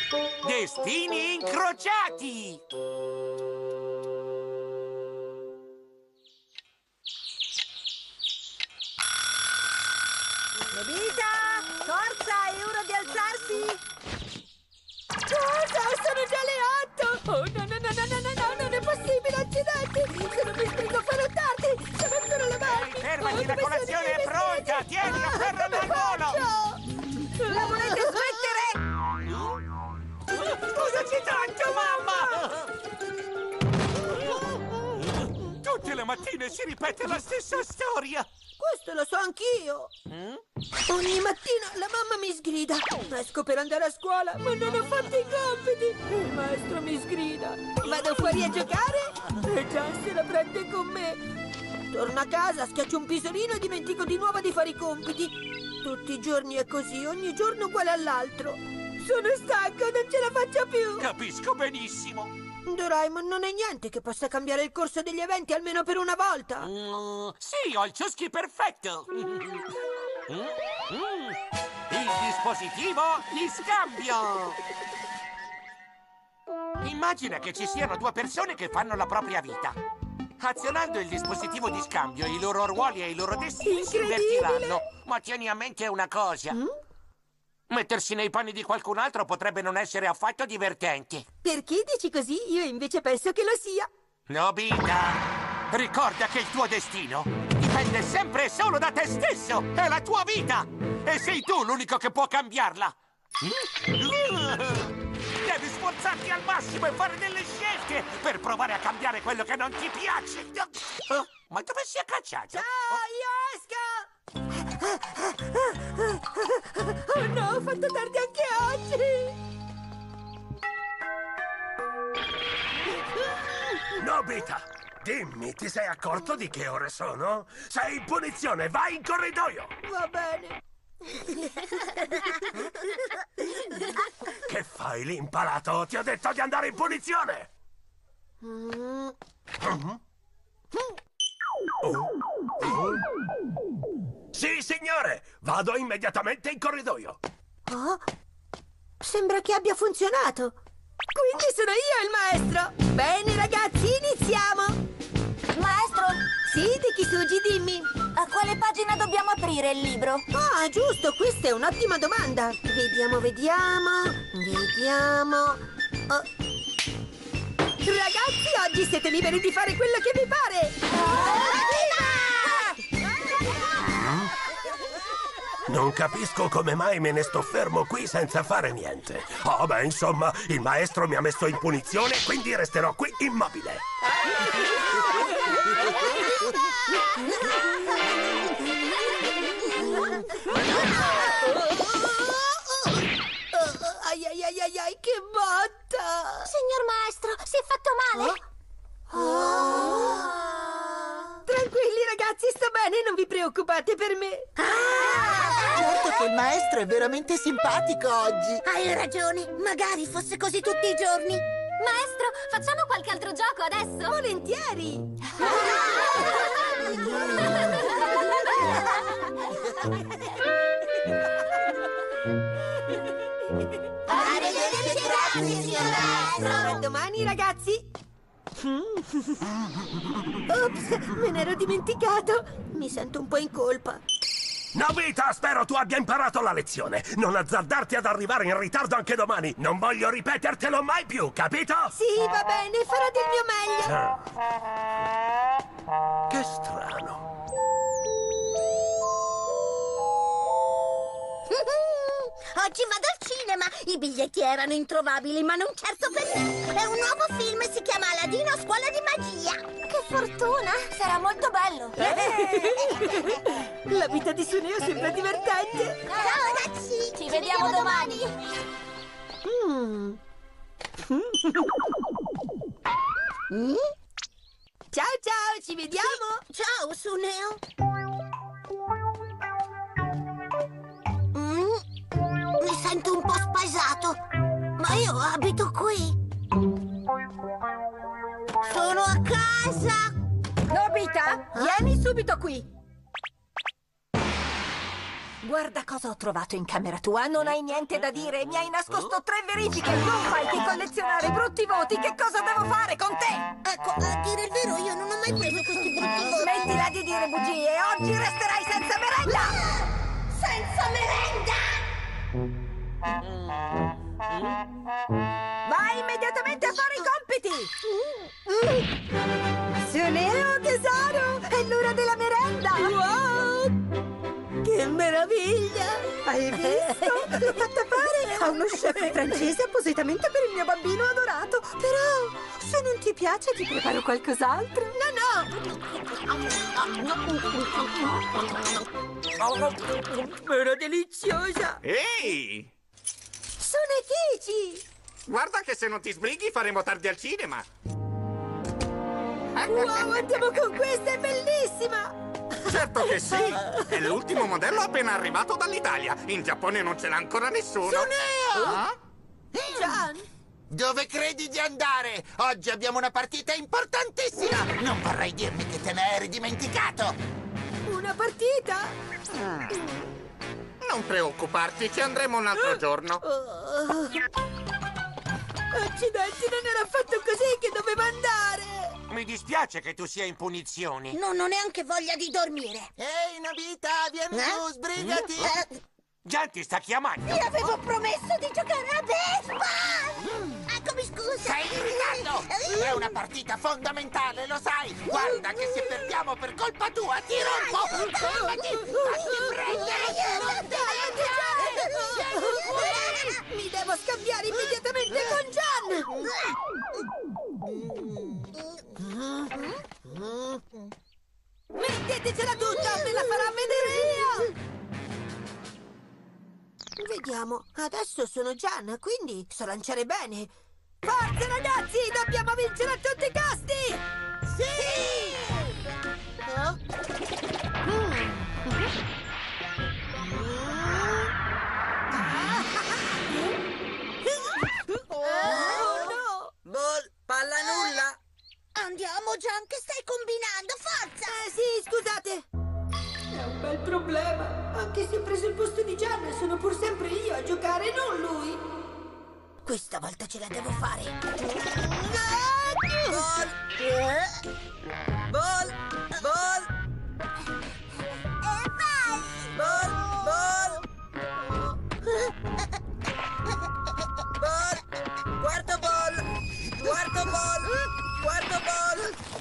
Destini incrociati! Nobita! Forza, è ora di alzarsi! Cosa? Sono già le 8! Oh, no, non è possibile, accidenti! Se non mi spingo farò tardi! Devo ancora lavarmi! Fermati, la colazione è pronta! Tieni la ferro nel volo! La volete smettere? Scusaci tanto, mamma! Tutte le mattine si ripete la stessa storia! Questo lo so anch'io! Ogni mattina la mamma mi sgrida. Esco per andare a scuola, ma non ho fatto i compiti. Il maestro mi sgrida. Vado fuori a giocare e Gian se la prende con me. Torno a casa, schiaccio un pisolino e dimentico di nuovo di fare i compiti. Tutti i giorni è così, ogni giorno uguale all'altro. Sono stanco, non ce la faccio più. Capisco benissimo. Doraemon, non è niente che possa cambiare il corso degli eventi almeno per una volta. Sì, ho il ciuschi perfetto. Il dispositivo di scambio. Immagina che ci siano due persone che fanno la propria vita. Azionando il dispositivo di scambio, i loro ruoli e i loro destini si invertiranno. Ma tieni a mente una cosa. Mettersi nei panni di qualcun altro potrebbe non essere affatto divertente. Perché dici così? Io invece penso che lo sia. Nobita, ricorda che il tuo destino dipende sempre e solo da te stesso. È la tua vita. E sei tu l'unico che può cambiarla. Devi sforzarti al massimo e fare delle scelte per provare a cambiare quello che non ti piace. Ma dove si è cacciato? Ciao, io esco! Oh no, ho fatto tardi anche oggi! Nobita, dimmi, ti sei accorto di che ore sono? Sei in punizione, vai in corridoio! Va bene. Che fai lì impalato? Ti ho detto di andare in punizione! Sì, signore! Vado immediatamente in corridoio! Oh, sembra che abbia funzionato. Quindi sono io il maestro. Bene, ragazzi, iniziamo. Maestro, Sì, Tikisugi, dimmi. a quale pagina dobbiamo aprire il libro? Ah, giusto, questa è un'ottima domanda. Vediamo. Oh. Ragazzi, oggi siete liberi di fare quello che vi pare. Non capisco come mai me ne sto fermo qui senza fare niente. Oh, beh, insomma, il maestro mi ha messo in punizione, quindi resterò qui immobile. Ai, che botta! Signor maestro, si è fatto male? Tranquilli, ragazzi, sto bene, non vi preoccupate per me. Certo che il maestro è veramente simpatico oggi. Hai ragione, magari fosse così tutti i giorni. Maestro, facciamo qualche altro gioco adesso? Volentieri. Arrivederci, grazie, signor maestro. A domani, ragazzi. Ops, me ne ero dimenticato. Mi sento un po' in colpa. Nobita, spero tu abbia imparato la lezione. Non azzardarti ad arrivare in ritardo anche domani. Non voglio ripetertelo mai più, capito? Sì, va bene, farò del mio meglio. Che strano. Oggi vado al cinema. I biglietti erano introvabili, ma non certo per me. È un nuovo film, si chiama Aladino Scuola di Magia. Che fortuna! Sarà molto bello. La vita di Suneo sembra divertente. Ciao, ragazzi! Ci vediamo domani. Ciao, ci vediamo. Ciao, Suneo. Mi sento un po' spaesato, ma io abito qui. Sono a casa. Nobita, vieni subito qui. Guarda cosa ho trovato in camera tua. Non hai niente da dire. Mi hai nascosto 3 verifiche. Non fai che collezionare brutti voti. Che cosa devo fare con te? Ecco, a dire il vero, io non ho mai preso questi brutti voti. Smettila di dire bugie. Oggi resterai senza merenda. Senza merenda! Vai immediatamente a fare i compiti. Leo, tesoro, è l'ora della merenda. Wow, che meraviglia. Hai visto? L'ho fatta fare a uno chef francese appositamente per il mio bambino adorato. Però, se non ti piace, ti preparo qualcos'altro. No. Era deliziosa. Ehi! Sono etici. Guarda che se non ti sbrighi faremo tardi al cinema. Wow, andiamo con questa, è bellissima. Certo che sì! È l'ultimo modello appena arrivato dall'Italia. In Giappone non ce l'ha ancora nessuno. Suneo! Gian, Dove credi di andare? Oggi abbiamo una partita importantissima! Non vorrei dirmi che te ne eri dimenticato! una partita? Non preoccuparti, ci andremo un altro giorno. Accidenti, non era affatto così che dovevo andare. Mi dispiace che tu sia in punizioni. Non ho neanche voglia di dormire. Ehi, Nobita, vieni giù, sbrigati! Gian ti sta chiamando. Ti avevo promesso di giocare a baseball! Eccomi, scusa! Sei in ritardo! È una partita fondamentale, lo sai! Guarda che se perdiamo per colpa tua ti rompo! Fermati! Fatti prendere! Mi devo scambiare immediatamente con Gian. Mettetecela tutta, me la farò vedere io. Vediamo, adesso sono Gian, quindi so lanciare bene. Forza ragazzi, dobbiamo vincere a tutti i costi! Sì! Oh no! Ball, palla nulla! Andiamo, Gian, che stai combinando? Forza! Sì, scusate. È un bel problema. Anche se ho preso il posto di Gian, sono pur sempre io a giocare, non lui. Questa volta ce la devo fare. Ball! Ball! Ball! Ball! Ball! Ball! Quarto ball! Quarto ball! Quarto ball!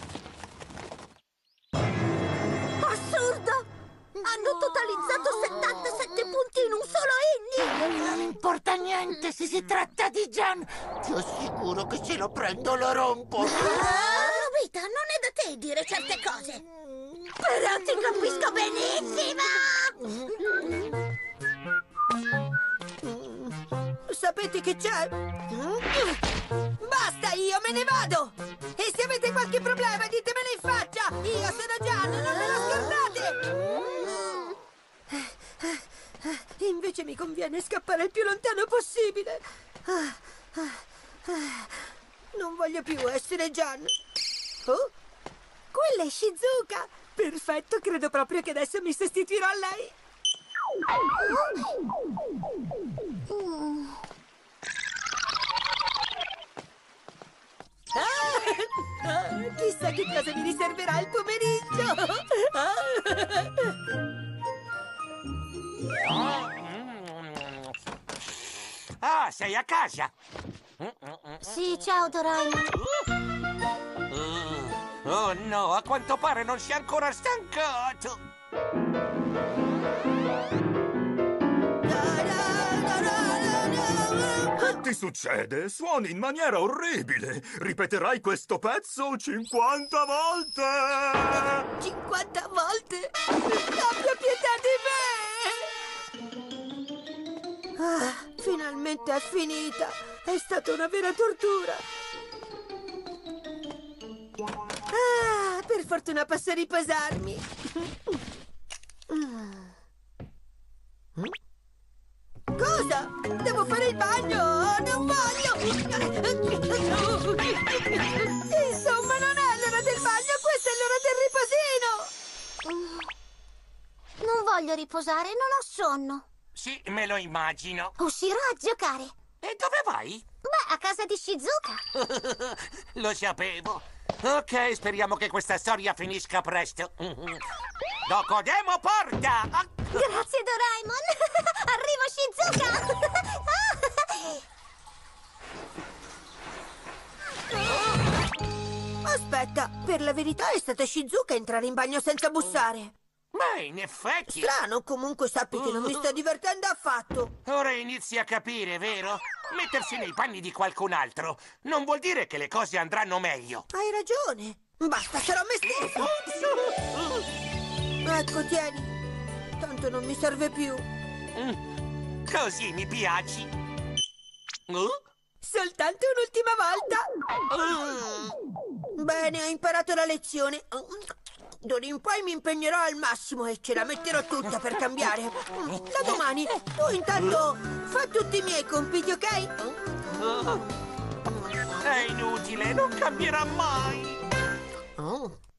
Assurdo! Hanno totalizzato 77 punti in un solo inning! Non importa niente se si tratta di Gian! Ti assicuro che se lo prendo lo rompo! Nobita, non è da te dire certe cose! Però ti capisco benissimo! Sapete che c'è? Basta, io me ne vado! E se avete qualche problema ditemelo in faccia! Io sono Gian, non me lo scordate! Invece mi conviene scappare il più lontano possibile! Non voglio più essere Gian! Oh, quella è Shizuka! Perfetto, credo proprio che adesso mi sostituirò a lei! Chissà che cosa mi riserverà il pomeriggio! Ah, sei a casa? Sì, ciao Doraemon. Oh no, a quanto pare non si è ancora stancato. Che ti succede? Suoni in maniera orribile. Ripeterai questo pezzo 50 volte. 50 volte? Abbia pietà di me! Ah, finalmente è finita! È stata una vera tortura! Ah, per fortuna posso riposarmi! Cosa? Devo fare il bagno! Non voglio! Insomma, non è l'ora del bagno, questa è l'ora del riposino! Non voglio voglio riposare, non ho sonno. Sì, me lo immagino. Uscirò a giocare. E dove vai? Beh, a casa di Shizuka. Lo sapevo. Ok, speriamo che questa storia finisca presto. Docodemo porta! Grazie, Doraemon. Arrivo, Shizuka. Aspetta, per la verità è stata Shizuka a entrare in bagno senza bussare. Beh, in effetti... Strano, comunque sappi che non mi sto divertendo affatto. Ora inizi a capire, vero? Mettersi nei panni di qualcun altro non vuol dire che le cose andranno meglio. Hai ragione. Basta, sarò me stesso. Ecco, tieni. Tanto non mi serve più. Così mi piaci. Soltanto un'ultima volta. Bene, hai imparato la lezione. D'ora in poi mi impegnerò al massimo e ce la metterò tutta per cambiare. Da domani. Tu intanto fa tutti i miei compiti, ok? È inutile, non cambierà mai.